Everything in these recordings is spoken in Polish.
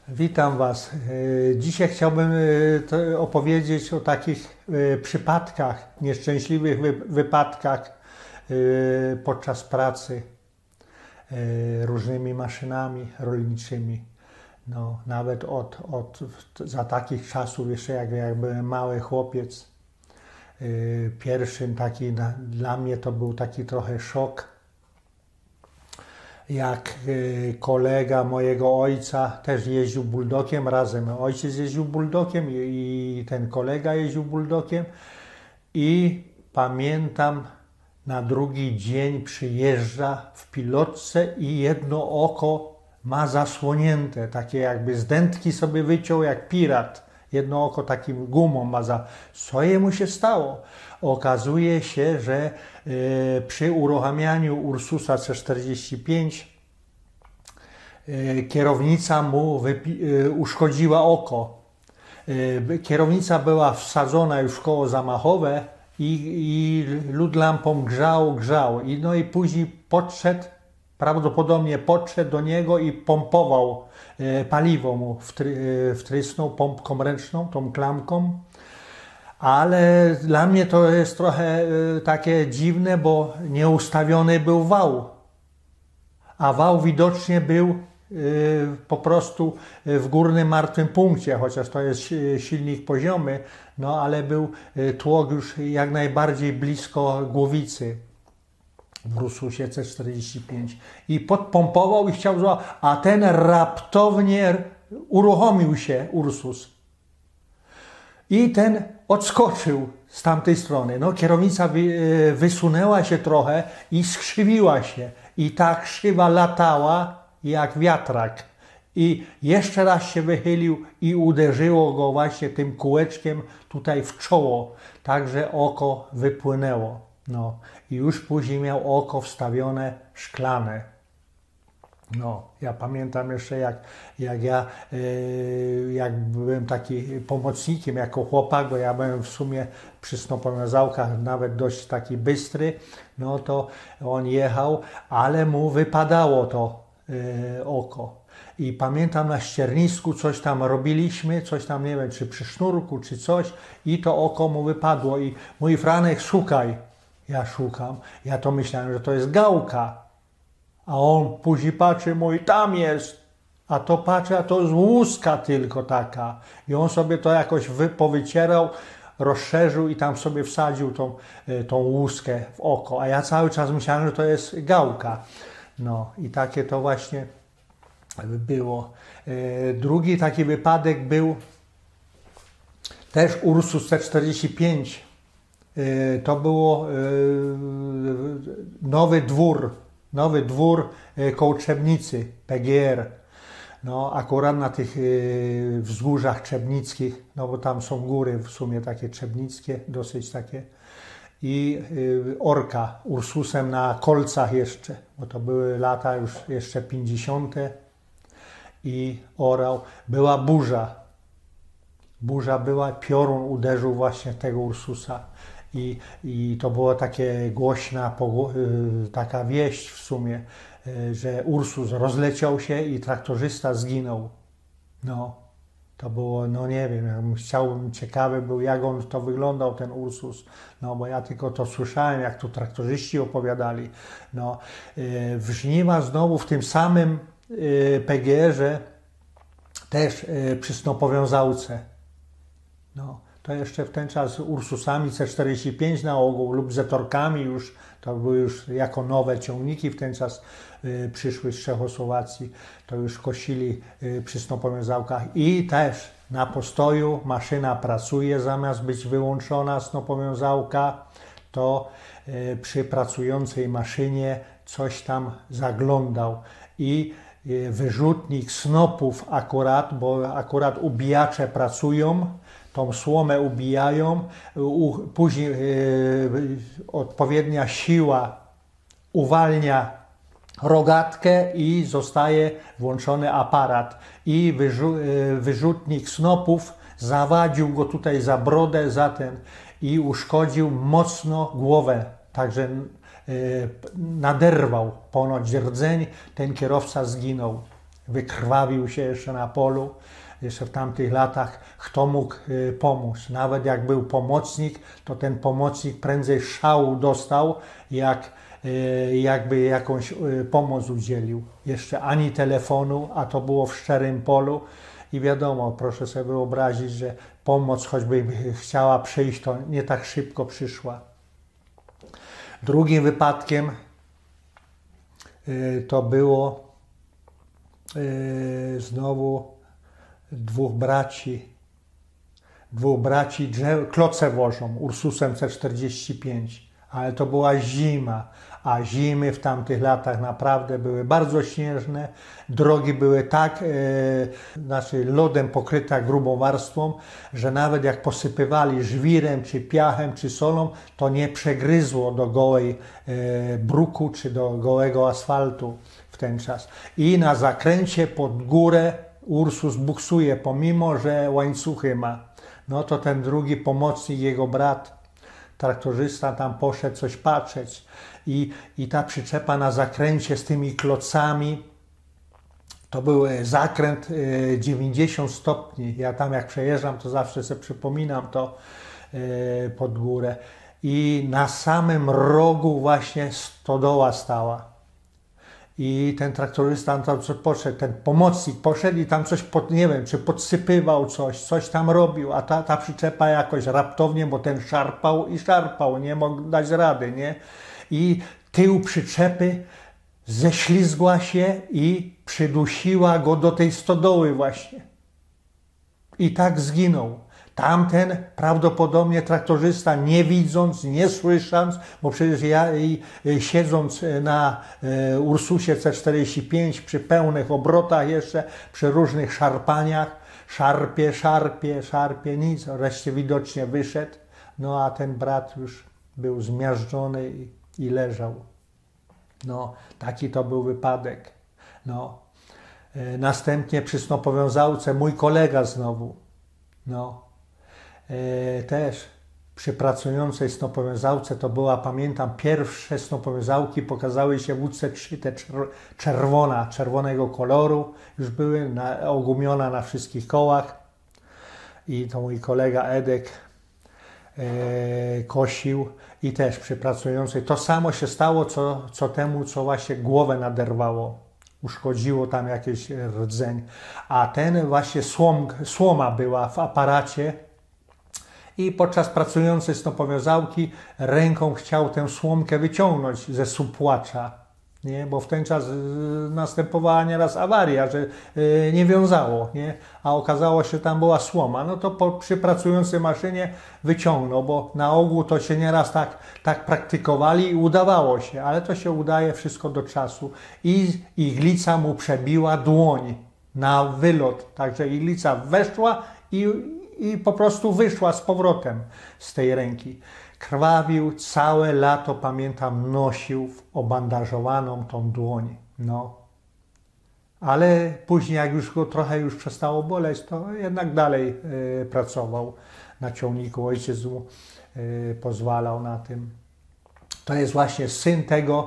Witam Was. Dzisiaj chciałbym opowiedzieć o takich przypadkach, nieszczęśliwych wypadkach podczas pracy różnymi maszynami rolniczymi. No, nawet za takich czasów, jeszcze jak byłem mały chłopiec, pierwszym dla mnie to był taki trochę szok, jak kolega mojego ojca też jeździł bulldogiem razem. Ojciec jeździł bulldogiem i ten kolega jeździł bulldogiem i pamiętam, na drugi dzień przyjeżdża w pilotce i jedno oko ma zasłonięte, takie jakby z dętki sobie wyciął jak pirat. Jedno oko takim gumą ma Co jemu się stało? Okazuje się, że przy uruchamianiu Ursusa C45 kierownica mu uszkodziła oko. Kierownica była wsadzona już w koło zamachowe i lód lampą grzał. No i później prawdopodobnie podszedł do niego i pompował paliwo mu, wtrysnął pompką ręczną, tą klamką. Ale dla mnie to jest trochę takie dziwne, bo nieustawiony był wał. A wał widocznie był po prostu w górnym martwym punkcie, chociaż to jest silnik poziomy, no ale był tłok już jak najbardziej blisko głowicy w Ursusie C45. I podpompował i chciał złapać, a ten raptownie uruchomił się Ursus. I ten odskoczył z tamtej strony. No, kierownica wysunęła się trochę i skrzywiła się. I ta krzywa latała jak wiatrak. I jeszcze raz się wychylił i uderzyło go właśnie tym kółeczkiem tutaj w czoło. Także oko wypłynęło. No. I już później miał oko wstawione szklane. No, ja pamiętam jeszcze jak byłem taki pomocnikiem jako chłopak, bo ja byłem w sumie przy snopowiązałkach nawet dość taki bystry, no to on jechał, ale mu wypadało to oko. I pamiętam na ściernisku coś tam robiliśmy, coś tam nie wiem, czy przy sznurku, czy coś i to oko mu wypadło i mój Franek, szukaj. Ja szukam, ja to myślałem, że to jest gałka. A on później patrzy, mówi, tam jest. A to patrzy, a to jest łuska tylko taka. I on sobie to jakoś powycierał, rozszerzył i tam sobie wsadził tą łuskę w oko. A ja cały czas myślałem, że to jest gałka. No i takie to właśnie było. Drugi taki wypadek był też Ursus C45. To było Nowy Dwór koło Trzebnicy, PGR. No, akurat na tych wzgórzach trzebnickich, no bo tam są góry w sumie takie trzebnickie, dosyć takie. I orka Ursusem na kolcach jeszcze, bo to były lata już jeszcze 50. I orał. Była burza. Burza była, piorun uderzył właśnie tego Ursusa. I to była takie głośna taka wieść w sumie, że Ursus rozleciał się i traktorzysta zginął. No, to było, no nie wiem, ciekawy był, jak on to wyglądał, ten Ursus. No, bo ja tylko to słyszałem, jak tu traktorzyści opowiadali. No, w żniwa znowu w tym samym PGR-ze też przy snopowiązałce. No. To jeszcze w ten czas Ursusami C45 na ogół lub Zetorkami już, to były już jako nowe ciągniki w ten czas przyszły z Czechosłowacji, to już kosili przy snopowiązałkach i też na postoju maszyna pracuje, zamiast być wyłączona snopowiązałka, to przy pracującej maszynie coś tam zaglądał i wyrzutnik snopów bo akurat ubijacze pracują, tą słomę ubijają, później odpowiednia siła uwalnia rogatkę i zostaje włączony aparat. I wyrzutnik snopów zawadził go tutaj za brodę, i uszkodził mocno głowę. Także naderwał ponoć rdzeń, ten kierowca zginął wykrwawił się jeszcze na polu, jeszcze w tamtych latach, kto mógł pomóc. Nawet jak był pomocnik, to ten pomocnik prędzej szału dostał, jakby jakąś pomoc udzielił. Jeszcze ani telefonu, a to było w szczerym polu i wiadomo, proszę sobie wyobrazić, że pomoc choćby chciała przyjść, to nie tak szybko przyszła. Drugim wypadkiem to było znowu dwóch braci kloce wożą, Ursusem C45, ale to była zima, a zimy w tamtych latach naprawdę były bardzo śnieżne, drogi były tak, lodem pokryte grubą warstwą, że nawet jak posypywali żwirem, czy piachem, czy solą, to nie przegryzło do gołej bruku, czy do gołego asfaltu w ten czas. I na zakręcie pod górę Ursus buksuje, pomimo że łańcuchy ma. No to ten drugi pomocnik, jego brat, traktorzysta, tam poszedł coś patrzeć i ta przyczepa na zakręcie z tymi klocami, to był zakręt 90 stopni. Ja tam jak przejeżdżam, to zawsze sobie przypominam to pod górę. I na samym rogu właśnie stodoła stała. I ten traktorysta tam poszedł, ten pomocnik poszedł i tam coś, nie wiem, czy podsypywał coś tam robił, a ta przyczepa jakoś raptownie, bo ten szarpał, nie mógł dać rady, nie? I tył przyczepy ześlizgła się i przydusiła go do tej stodoły właśnie. I tak zginął. Tamten prawdopodobnie traktorzysta, nie widząc, nie słysząc, bo przecież ja siedząc na Ursusie C45 przy pełnych obrotach jeszcze, przy różnych szarpaniach, szarpie, nic, wreszcie widocznie wyszedł, no a ten brat już był zmiażdżony i leżał. No, taki to był wypadek. No. Następnie przy snopowiązałce mój kolega znowu, no. Też przy pracującej snopowiązałce, to była, pamiętam, pierwsze snopowiązałki pokazały się w WC3, te czerwonego koloru, już były ogumiona na wszystkich kołach i to mój kolega Edek kosił i też przy pracującej. To samo się stało, co temu, co właśnie głowę naderwało. Uszkodziło tam jakiś rdzeń, a ten właśnie słoma była w aparacie i podczas pracującej snopowiązałki ręką chciał tę słomkę wyciągnąć ze supłacza, nie? Bo w ten czas następowała nieraz awaria, że nie wiązało, nie? A okazało się, że tam była słoma. No to przy pracującej maszynie wyciągnął, bo na ogół to się nieraz tak praktykowali i udawało się, ale to się udaje wszystko do czasu. I iglica mu przebiła dłoń na wylot, także iglica weszła i po prostu wyszła z powrotem z tej ręki. Krwawił, całe lato, pamiętam, nosił obandażowaną tą dłoń. No. Ale później, jak już go trochę przestało boleć, to jednak dalej pracował na ciągniku. Ojciec mu pozwalał na tym. To jest właśnie syn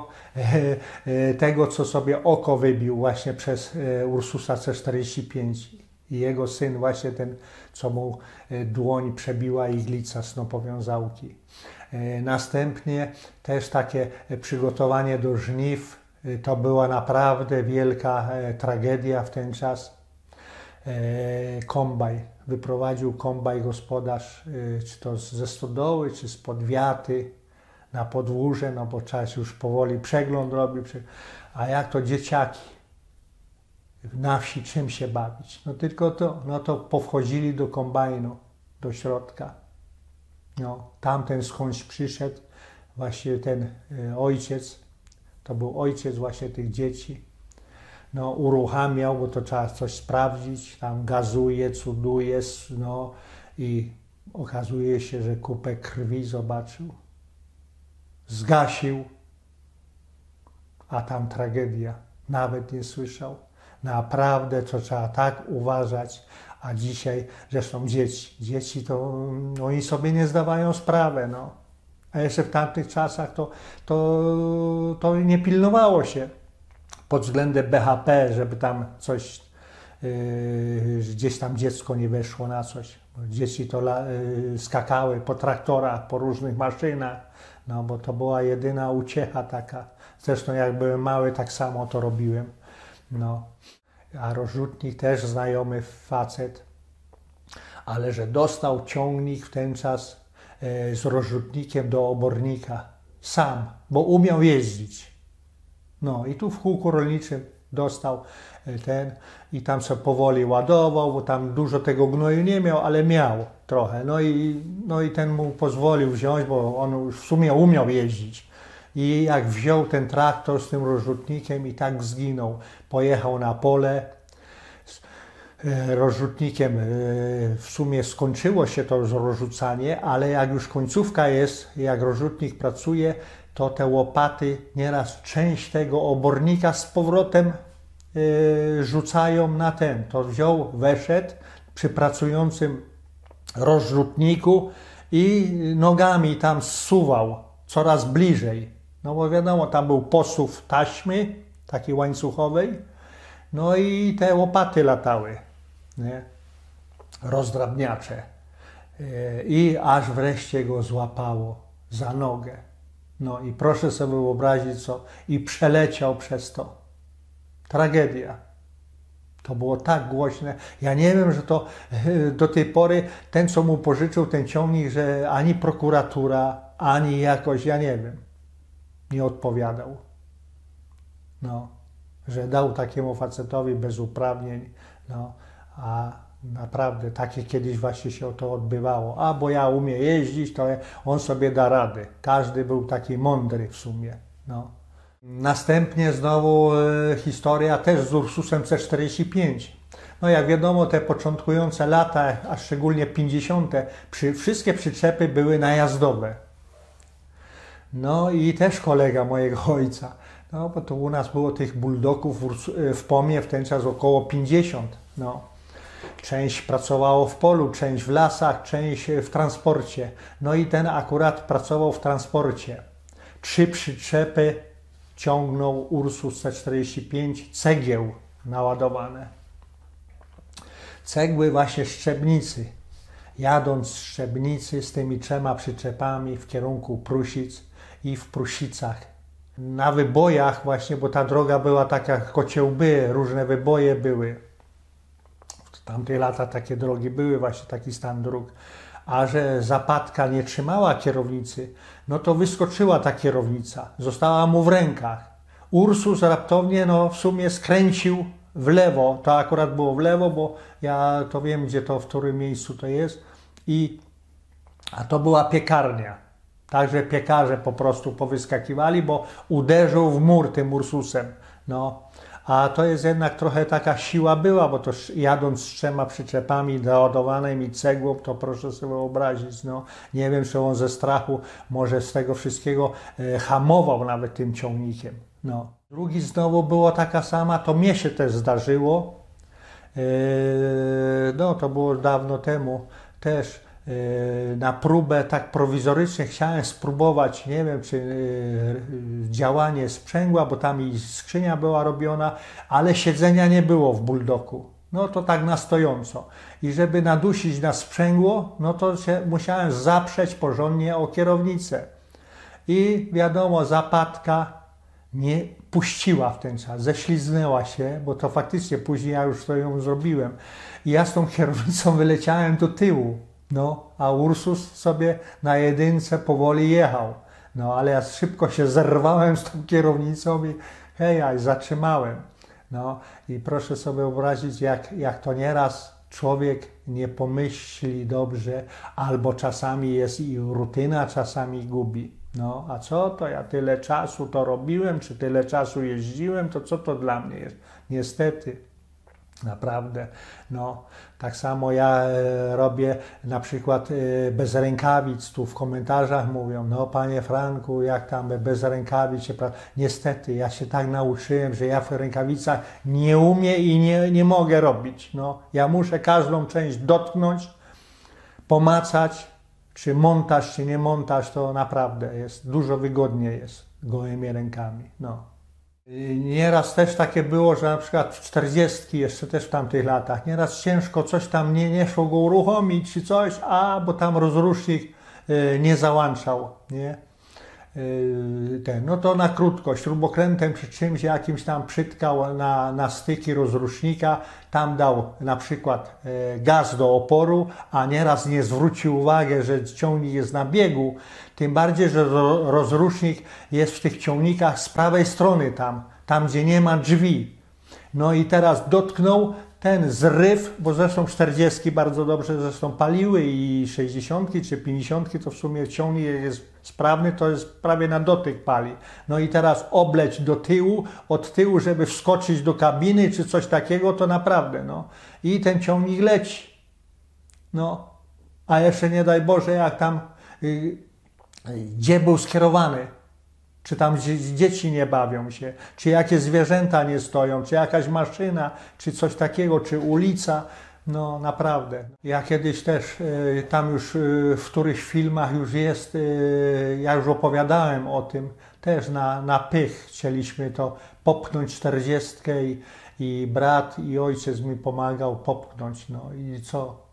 tego, co sobie oko wybił właśnie przez Ursusa C45. I jego syn właśnie ten, co mu dłoń przebiła iglica snopowiązałki. Następnie też takie przygotowanie do żniw. To była naprawdę wielka tragedia w ten czas. Kombaj. Wyprowadził kombaj gospodarz, czy to ze stodoły, czy spod wiaty na podwórze, no bo czas już powoli przegląd robił. A jak to dzieciaki na wsi czym się bawić? No tylko to, no to powchodzili do kombajnu, do środka. No, tamten skądś przyszedł, właśnie ten ojciec, to był ojciec właśnie tych dzieci. No, uruchamiał, bo to trzeba coś sprawdzić, tam gazuje, cuduje, no i okazuje się, że kupę krwi zobaczył. Zgasił, a tam tragedia. Nawet nie słyszał. Naprawdę to trzeba tak uważać. A dzisiaj, zresztą dzieci to oni sobie nie zdawają sprawy, no. A jeszcze w tamtych czasach to nie pilnowało się pod względem BHP, żeby tam coś, gdzieś tam dziecko nie weszło na coś. Dzieci to skakały po traktorach, po różnych maszynach, no bo to była jedyna uciecha taka. Zresztą jak byłem mały, tak samo to robiłem. No. A rozrzutnik też znajomy facet, ale że dostał ciągnik w ten czas z rozrzutnikiem do obornika. Sam, bo umiał jeździć. No i tu w kółku rolniczym dostał ten i tam sobie powoli ładował, bo tam dużo tego gnoju nie miał, ale miał trochę. No i ten mu pozwolił wziąć, bo on już w sumie umiał jeździć. I jak wziął ten traktor z tym rozrzutnikiem i tak zginął, pojechał na pole rozrzutnikiem. W sumie skończyło się to rozrzucanie, ale jak już końcówka jest, jak rozrzutnik pracuje, to te łopaty nieraz część tego obornika z powrotem rzucają na ten. To wziął, weszedł przy pracującym rozrzutniku i nogami tam zsuwał coraz bliżej. No bo wiadomo, tam był posuw taśmy, takiej łańcuchowej, no i te łopaty latały, nie? Rozdrabniacze. I aż wreszcie go złapało za nogę. No i proszę sobie wyobrazić co, i przeleciał przez to. Tragedia. To było tak głośne. Ja nie wiem, że to do tej pory ten, co mu pożyczył ten ciągnik, że ani prokuratura, ani jakoś, ja nie wiem, nie odpowiadał. No, że dał takiemu facetowi bez uprawnień, no, a naprawdę takie kiedyś właśnie się to odbywało. A bo ja umiem jeździć, to on sobie da radę. Każdy był taki mądry w sumie. No. Następnie znowu historia też z Ursusem C45. No jak wiadomo, te początkujące lata, a szczególnie 50., wszystkie przyczepy były najazdowe. No i też kolega mojego ojca. No bo to u nas było tych bulldogów w POM-ie w ten czas około 50. No. Część pracowało w polu, część w lasach, część w transporcie. No i ten akurat pracował w transporcie. 3 przyczepy ciągnął Ursus C45 cegieł naładowane. Cegły właśnie Szczebnicy. Jadąc z Szczebnicy z tymi 3 przyczepami w kierunku Prusic i w Prusicach. Na wybojach właśnie, bo ta droga była taka jak kociełby, różne wyboje były. W tamte lata takie drogi były, właśnie taki stan dróg. A że zapadka nie trzymała kierownicy, no to wyskoczyła ta kierownica, została mu w rękach. Ursus raptownie, no w sumie skręcił w lewo, to akurat było w lewo, bo ja to wiem, gdzie to, w którym miejscu to jest. A to była piekarnia. Także piekarze po prostu powyskakiwali, bo uderzył w mur tym Ursusem. No. A to jest jednak trochę taka siła była, bo to jadąc z 3 przyczepami naładowanymi cegłą, to proszę sobie wyobrazić, no nie wiem, czy on ze strachu może z tego wszystkiego hamował nawet tym ciągnikiem. No. Drugi znowu było taka sama, to mnie się też zdarzyło, no to było dawno temu też. Na próbę tak prowizorycznie chciałem spróbować, nie wiem czy działanie sprzęgła, bo tam i skrzynia była robiona, ale siedzenia nie było w bulldogu. No to tak na stojąco. I żeby nadusić na sprzęgło, no to się musiałem zaprzeć porządnie o kierownicę. I wiadomo, zapadka nie puściła w ten czas, ześliznęła się, bo to faktycznie później ja już to ją zrobiłem. I ja z tą kierownicą wyleciałem do tyłu. No, a Ursus sobie na jedynce powoli jechał. No, ale ja szybko się zerwałem z tą kierownicą i hej, zatrzymałem. No, i proszę sobie wyobrazić, jak to nieraz człowiek nie pomyśli dobrze, albo czasami jest i rutyna, czasami gubi. No, a co to ja tyle czasu to robiłem, czy tyle czasu jeździłem, to co to dla mnie jest? Niestety. Naprawdę, no tak samo ja robię na przykład bez rękawic, tu w komentarzach mówią, no panie Franku, jak tam bez rękawic się niestety, ja się tak nauczyłem, że ja w rękawicach nie umiem i nie mogę robić, no ja muszę każdą część dotknąć, pomacać, czy montaż, czy nie montaż, to naprawdę jest, dużo wygodniej jest gołymi rękami, no. Nieraz też takie było, że na przykład w 40, jeszcze też w tamtych latach, nieraz ciężko coś tam nie szło go uruchomić czy coś, bo tam rozrusznik nie załączał, nie? No to na krótko, śrubokrętem czy czymś jakimś tam przytkał na styki rozrusznika, tam dał na przykład gaz do oporu, a nieraz nie zwrócił uwagi, że ciągnik jest na biegu, tym bardziej, że rozrusznik jest w tych ciągnikach z prawej strony tam gdzie nie ma drzwi. No i teraz dotknął ten zryw, bo zresztą 40 bardzo dobrze zresztą paliły i 60 czy 50 to w sumie ciągnik jest sprawny, to jest prawie na dotyk pali. No i teraz obleć do tyłu, od tyłu, żeby wskoczyć do kabiny czy coś takiego, to naprawdę, no. I ten ciągnik leci. No. A jeszcze nie daj Boże, jak tam, gdzie był skierowany. Czy tam dzieci nie bawią się, czy jakieś zwierzęta nie stoją, czy jakaś maszyna, czy coś takiego, czy ulica. No naprawdę. Ja kiedyś też tam już w których filmach już jest, ja już opowiadałem o tym, też na pych chcieliśmy to popchnąć 40 i brat i ojciec mi pomagał popchnąć. No i co?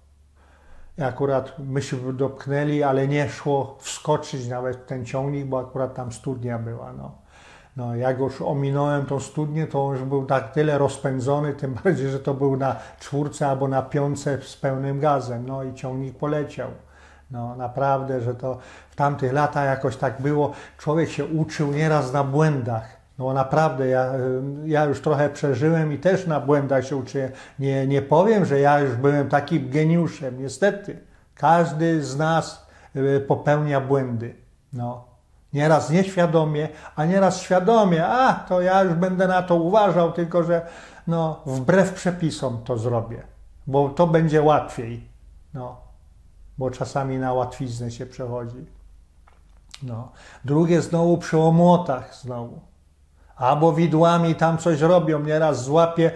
Akurat myśmy dopchnęli, ale nie szło wskoczyć nawet w ten ciągnik, bo akurat tam studnia była. No, jak już ominąłem tą studnię, to on już był tak tyle rozpędzony, tym bardziej, że to był na 4 albo na 5 z pełnym gazem. No i ciągnik poleciał. No naprawdę, że to w tamtych latach jakoś tak było. Człowiek się uczył nieraz na błędach. No naprawdę, ja już trochę przeżyłem i też na błędach się uczyłem. Nie powiem, że ja już byłem takim geniuszem. Niestety, każdy z nas popełnia błędy. No. Nieraz nieświadomie, a nieraz świadomie. To ja już będę na to uważał, tylko że no, wbrew przepisom to zrobię. Bo to będzie łatwiej. No. Bo czasami na łatwiznę się przechodzi. No. Drugie znowu przy omłotach znowu. Albo widłami tam coś robią, nieraz złapie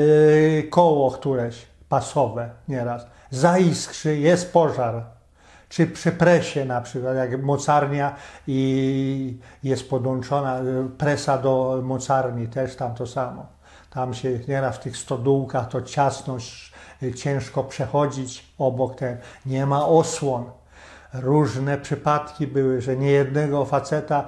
koło któreś pasowe, nieraz. Zaiskrzy, jest pożar. Czy przy presie na przykład, jak mocarnia i jest podłączona presa do mocarni, też tam to samo. Tam się nieraz w tych stodółkach to ciasno, ciężko przechodzić obok nie ma osłon. Różne przypadki były, że niejednego faceta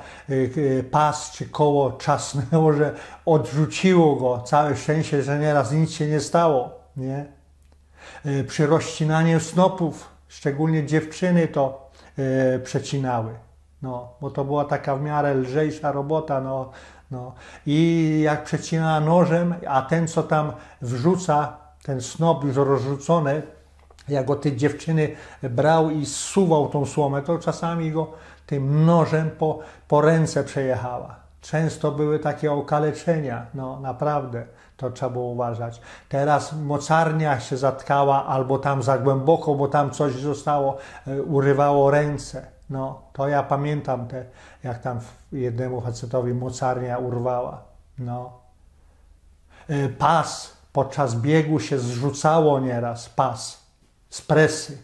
pas czy koło czasnęło, że odrzuciło go. Całe szczęście, że nieraz nic się nie stało. Nie? Przy rozcinaniu snopów, szczególnie dziewczyny to przecinały. No, bo to była taka w miarę lżejsza robota. No. I jak przecina nożem, a ten co tam wrzuca, ten snop już rozrzucony, jak go te dziewczyny brał i zsuwał tą słomę, to czasami go tym nożem po ręce przejechała. Często były takie okaleczenia, no naprawdę, to trzeba było uważać. Teraz mocarnia się zatkała albo tam za głęboko, bo tam coś zostało, urywało ręce. No, to ja pamiętam jak tam jednemu facetowi mocarnia urwała. No. Pas, podczas biegu się zrzucało nieraz, pas z presy.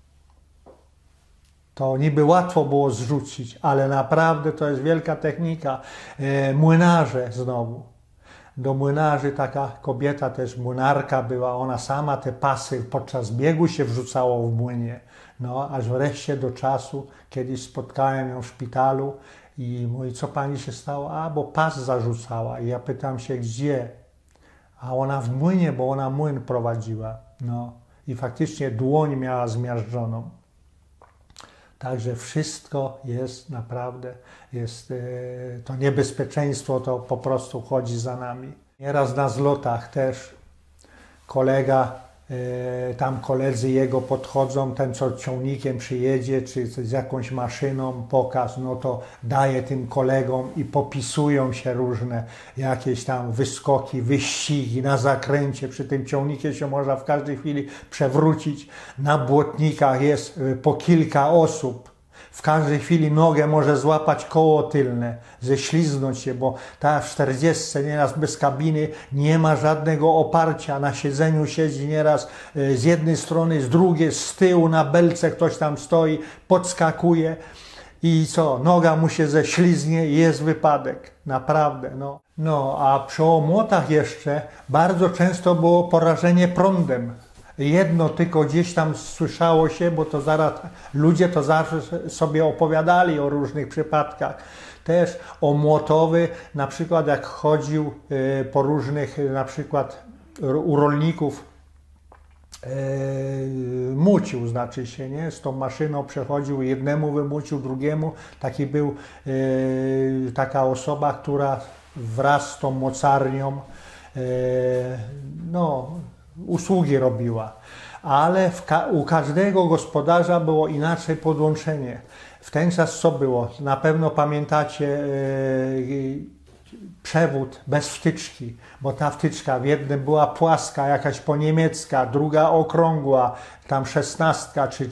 To niby łatwo było zrzucić, ale naprawdę to jest wielka technika. Młynarze znowu. Do młynarzy taka kobieta też młynarka była, ona sama te pasy podczas biegu się wrzucało w młynie. No, aż wreszcie do czasu, kiedyś spotkałem ją w szpitalu i mówi, co pani się stało? Bo pas zarzucała. I ja pytam się, gdzie? A ona w młynie, bo ona młyn prowadziła. No. I faktycznie dłoń miała zmiażdżoną. Także wszystko jest naprawdę, to niebezpieczeństwo to po prostu chodzi za nami. Nieraz na zlotach też kolega, tam koledzy jego podchodzą, ten co ciągnikiem przyjedzie, czy z jakąś maszyną, pokaz, no to daje tym kolegom i popisują się różne jakieś tam wyskoki, wyścigi na zakręcie. Przy tym ciągnikiem się można w każdej chwili przewrócić. Na błotnikach jest po kilka osób. W każdej chwili nogę może złapać koło tylne, ześliznąć się, bo ta w 40 nieraz bez kabiny nie ma żadnego oparcia. Na siedzeniu siedzi nieraz z jednej strony, z drugiej, z tyłu na belce ktoś tam stoi, podskakuje. i co, noga mu się ześlizgnie i jest wypadek, naprawdę, no. No, a przy omłotach jeszcze bardzo często było porażenie prądem. Jedno tylko gdzieś tam słyszało się, bo to zaraz ludzie to zawsze sobie opowiadali o różnych przypadkach. Też omłotowy, na przykład jak chodził po różnych, na przykład u rolników, mucił, znaczy się, nie? Z tą maszyną przechodził, jednemu wymucił, drugiemu. Taki był, taka osoba, która wraz z tą mocarnią no, usługi robiła. Ale u każdego gospodarza było inaczej podłączenie. W ten czas co było? Na pewno pamiętacie przewód bez wtyczki, bo ta wtyczka w jednym była płaska, jakaś poniemiecka, druga okrągła, tam 16 czy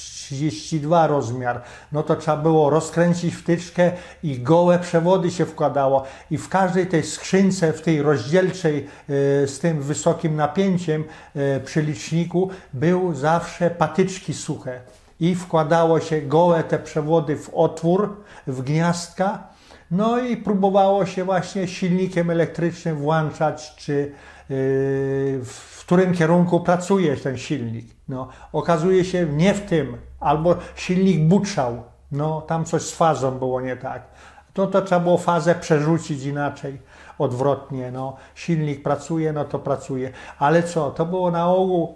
32 rozmiar. No to trzeba było rozkręcić wtyczkę i gołe przewody się wkładało. I w każdej tej skrzynce, w tej rozdzielczej z tym wysokim napięciem przy liczniku był zawsze patyczki suche. I wkładało się gołe te przewody w otwór, w gniazdka. No i próbowało się właśnie silnikiem elektrycznym włączać, czy w którym kierunku pracuje ten silnik. No, okazuje się nie w tym, albo silnik buczał, no tam coś z fazą było nie tak. To trzeba było fazę przerzucić inaczej, odwrotnie. No, silnik pracuje, no to pracuje. Ale co, to było na ogół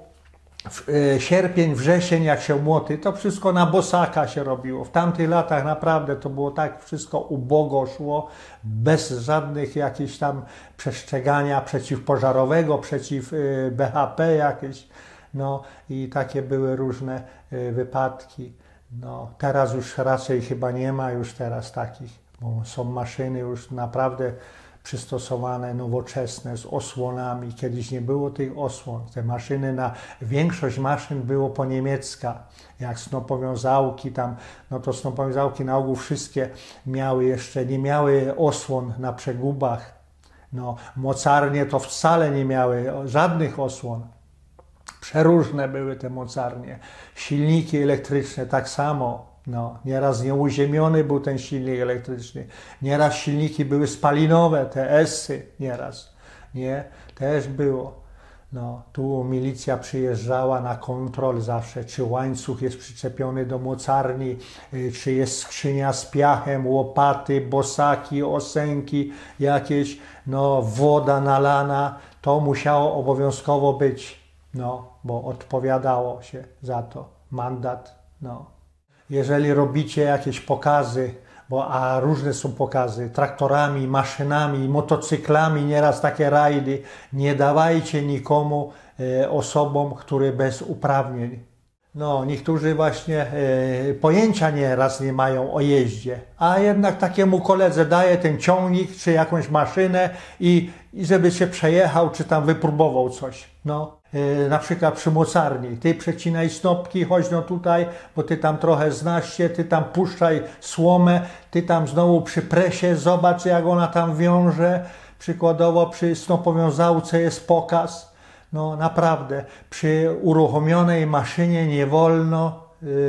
sierpień, wrzesień, jak się młoty, to wszystko na bosaka się robiło. W tamtych latach naprawdę to było tak wszystko ubogo szło, bez żadnych jakichś tam przestrzegania przeciwpożarowego, przeciw BHP jakieś. No i takie były różne wypadki. No, teraz już raczej chyba nie ma już teraz takich, bo są maszyny już naprawdę przystosowane, nowoczesne, z osłonami. Kiedyś nie było tych osłon. Te maszyny, większość maszyn było po niemiecka. Jak snopowiązałki tam, no to snopowiązałki na ogół wszystkie miały jeszcze, nie miały osłon na przegubach. No, mocarnie to wcale nie miały żadnych osłon. Przeróżne były te mocarnie. Silniki elektryczne tak samo. No, nieraz nieuziemiony był ten silnik elektryczny. Nieraz silniki były spalinowe, te S-y nieraz. Nie? Też było. No, tu milicja przyjeżdżała na kontrol zawsze, czy łańcuch jest przyczepiony do mocarni, czy jest skrzynia z piachem, łopaty, bosaki, osenki jakieś, no, woda nalana. To musiało obowiązkowo być, no, bo odpowiadało się za to. Mandat, no. Jeżeli robicie jakieś pokazy, a różne są pokazy, traktorami, maszynami, motocyklami, nieraz takie rajdy, nie dawajcie nikomu osobom, które bez uprawnień. No, niektórzy właśnie pojęcia nieraz nie mają o jeździe, a jednak takiemu koledze daje ten ciągnik, czy jakąś maszynę i żeby się przejechał, czy tam wypróbował coś. No, na przykład przy mocarni, ty przecinaj snopki, chodź no tutaj, bo ty tam trochę znasz się, ty tam puszczaj słomę, ty tam znowu przy presie, zobacz jak ona tam wiąże, przykładowo przy snopowiązałce jest pokaz. No naprawdę, przy uruchomionej maszynie nie wolno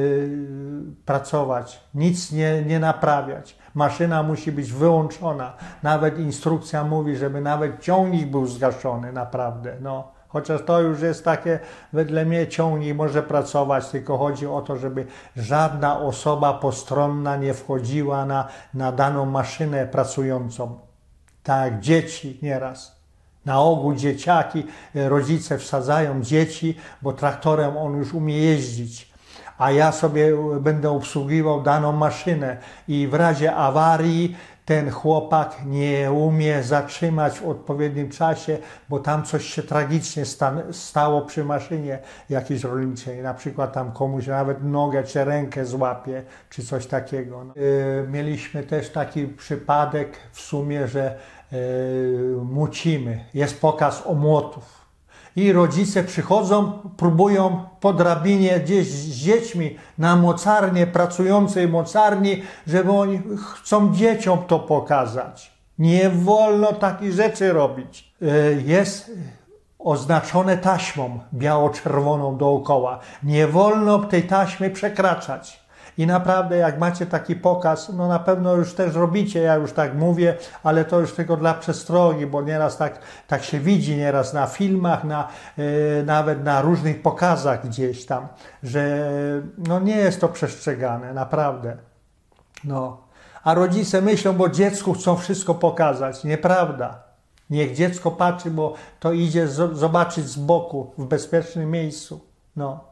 pracować, nic nie naprawiać. Maszyna musi być wyłączona. Nawet instrukcja mówi, żeby nawet ciągnik był zgaszony, naprawdę. No, chociaż to już jest takie, wedle mnie ciągnik może pracować, tylko chodzi o to, żeby żadna osoba postronna nie wchodziła na daną maszynę pracującą. Tak jak dzieci nieraz. Na ogół dzieciaki, rodzice wsadzają dzieci, bo traktorem on już umie jeździć, a ja sobie będę obsługiwał daną maszynę i w razie awarii ten chłopak nie umie zatrzymać w odpowiednim czasie, bo tam coś się tragicznie stało przy maszynie jakiejś rolniczej, na przykład tam komuś nawet nogę czy rękę złapie, czy coś takiego. Mieliśmy też taki przypadek w sumie, że mucimy, jest pokaz omłotów i rodzice przychodzą, próbują po drabinie gdzieś z dziećmi na mocarnie, pracującej mocarni, żeby oni chcą dzieciom to pokazać. Nie wolno takich rzeczy robić. Jest oznaczone taśmą biało-czerwoną dookoła. Nie wolno tej taśmy przekraczać. I naprawdę jak macie taki pokaz, no na pewno już też robicie, ja już tak mówię, ale to już tylko dla przestrogi, bo nieraz tak się widzi, nieraz na filmach, nawet na różnych pokazach gdzieś tam, że no nie jest to przestrzegane, naprawdę. No. A rodzice myślą, bo dziecku chcą wszystko pokazać. Nieprawda. Niech dziecko patrzy, bo to idzie zobaczyć z boku, w bezpiecznym miejscu. No.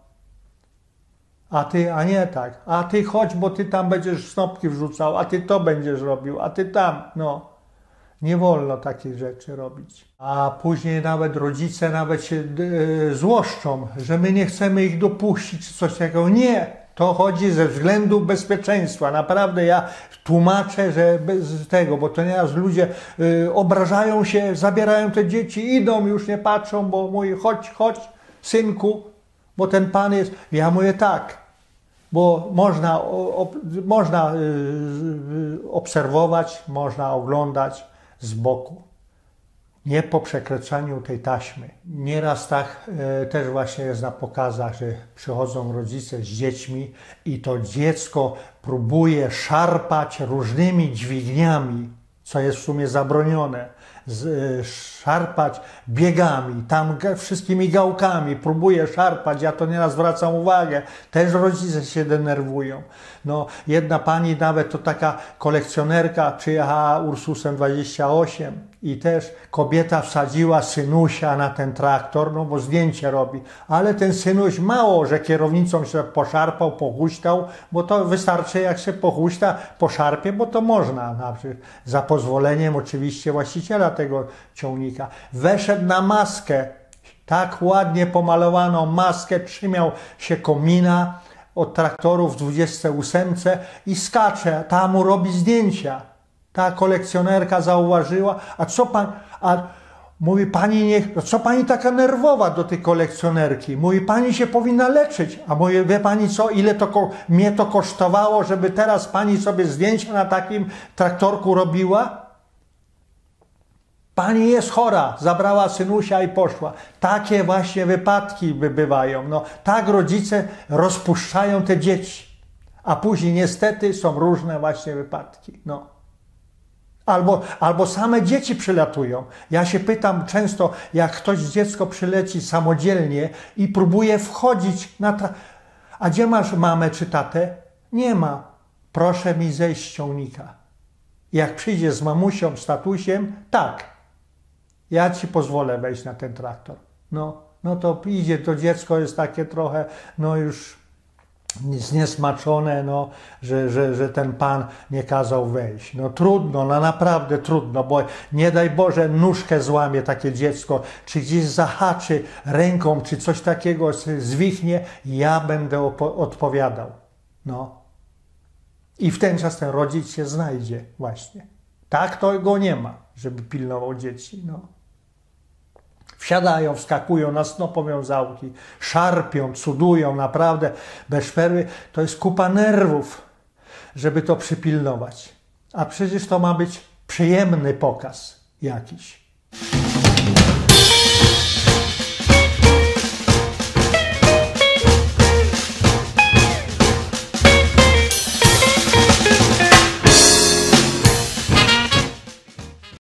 A nie tak. A ty chodź, bo ty tam będziesz snopki wrzucał, a ty to będziesz robił, a ty tam. No. Nie wolno takich rzeczy robić. A później nawet rodzice nawet się złoszczą, że my nie chcemy ich dopuścić, czy coś takiego. Nie. To chodzi ze względu bezpieczeństwa. Naprawdę ja tłumaczę, że bez tego, bo to nieraz ludzie obrażają się, zabierają te dzieci, idą, już nie patrzą, bo mówi chodź, synku, bo ten pan jest. Ja mówię tak, bo można obserwować, można oglądać z boku. Nie po przekraczaniu tej taśmy. Nieraz tak też właśnie jest na pokazach, że przychodzą rodzice z dziećmi i to dziecko próbuje szarpać różnymi dźwigniami, co jest w sumie zabronione. Szarpać biegami, tam wszystkimi gałkami, próbuje szarpać, ja to nieraz zwracam uwagę, też rodzice się denerwują. No, jedna pani nawet to taka kolekcjonerka przyjechała Ursusem 28 i też kobieta wsadziła synusia na ten traktor, no bo zdjęcie robi, ale ten synuś mało, że kierownicą się poszarpał, pochuśtał, bo to wystarczy jak się pochuśta, poszarpie, bo to można, za pozwoleniem oczywiście właściciela tego ciągnika. Weszedł na maskę, tak ładnie pomalowaną maskę, trzymał się komina od traktorów w 28 i skacze, ta mu robi zdjęcia. Ta kolekcjonerka zauważyła, mówi pani, co pani taka nerwowa do tej kolekcjonerki? Mówi, pani się powinna leczyć. A mówi, wie pani co, ile mnie to kosztowało, żeby teraz pani sobie zdjęcia na takim traktorku robiła? Pani jest chora, zabrała synusia i poszła. Takie właśnie wypadki bywają. No, tak rodzice rozpuszczają te dzieci. A później niestety są różne właśnie wypadki. No. Albo same dzieci przylatują. Ja się pytam często, jak dziecko przyleci samodzielnie i próbuje wchodzić a gdzie masz mamę czy tatę? Nie ma. Proszę mi zejść z ciągnika. Jak przyjdzie z mamusią, z tatusiem, tak. Ja ci pozwolę wejść na ten traktor. No to idzie, to dziecko jest takie trochę, no już zniesmaczone, no, że ten pan nie kazał wejść. No trudno, no naprawdę trudno, bo nie daj Boże nóżkę złamie takie dziecko, czy gdzieś zahaczy ręką, czy coś takiego zwichnie, ja będę odpowiadał. No. I w ten czas ten rodzic się znajdzie właśnie. Tak to go nie ma, żeby pilnował dzieci. No. Wsiadają, wskakują na snopowiązałki, szarpią, cudują, naprawdę bez przerwy. To jest kupa nerwów, żeby to przypilnować. A przecież to ma być przyjemny pokaz jakiś.